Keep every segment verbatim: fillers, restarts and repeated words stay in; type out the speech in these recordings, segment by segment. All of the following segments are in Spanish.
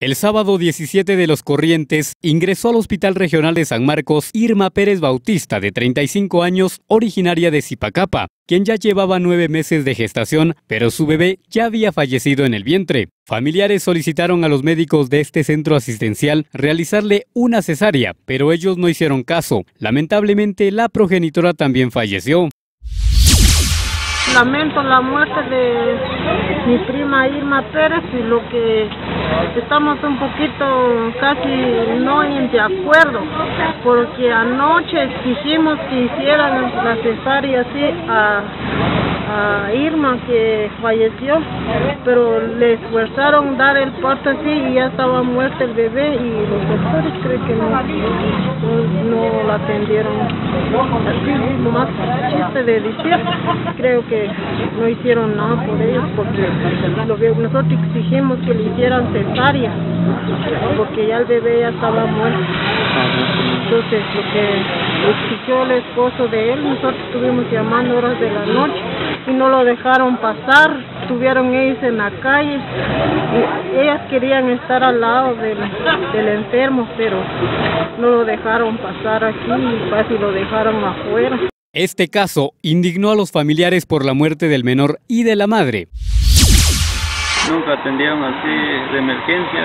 El sábado diecisiete de los Corrientes ingresó al Hospital Regional de San Marcos Irma Pérez Bautista, de treinta y cinco años, originaria de Zipacapa, quien ya llevaba nueve meses de gestación, pero su bebé ya había fallecido en el vientre. Familiares solicitaron a los médicos de este centro asistencial realizarle una cesárea, pero ellos no hicieron caso. Lamentablemente, la progenitora también falleció. Lamento la muerte de mi prima Irma Pérez, y lo que estamos un poquito casi no en de acuerdo, porque anoche exigimos que hicieran la cesárea así a, a Irma, que falleció, pero le esforzaron dar el parto así y ya estaba muerto el bebé, y los doctores creen que no, no, no la atendieron así, nomás chiste de decir. Creo que no hicieron nada por ellos, porque lo que nosotros exigimos que le hicieran cesárea, porque ya el bebé ya estaba muerto. Entonces lo que exigió el esposo de él, nosotros estuvimos llamando horas de la noche y no lo dejaron pasar. Estuvieron ellos en la calle y ellas querían estar al lado del, del enfermo, pero no lo dejaron pasar aquí y casi lo dejaron afuera. Este caso indignó a los familiares por la muerte del menor y de la madre. Nunca atendieron así de emergencia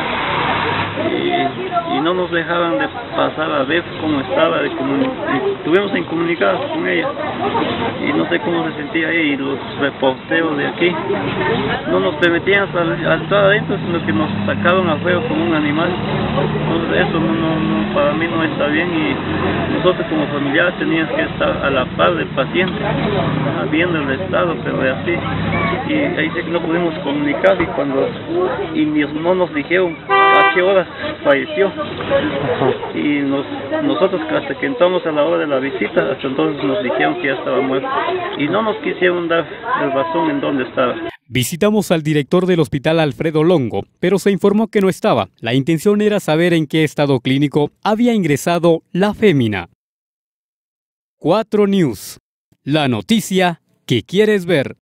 y, y no nos dejaban de pasar a ver cómo estaba, de estuvimos incomunicados con ella y no sé cómo se sentía ahí, y los reporteros de aquí no nos permitían entrar adentro, sino que nos sacaron afuera como un animal. Entonces eso no, no, no, para mí no está bien, y nosotros como familiares teníamos que estar a la par del paciente, viendo el estado, pero de así, y ahí sí que no pudimos comunicar, y cuando y no nos dijeron a qué horas falleció, y nos, nosotros hasta que entramos a la hora de la visita, hasta entonces nos dijeron que ya estaba muerto, y no nos quisieron dar el razón en dónde estaba. Visitamos al director del hospital, Alfredo Longo, pero se informó que no estaba. La intención era saber en qué estado clínico había ingresado la fémina. cuatro News, la noticia que quieres ver.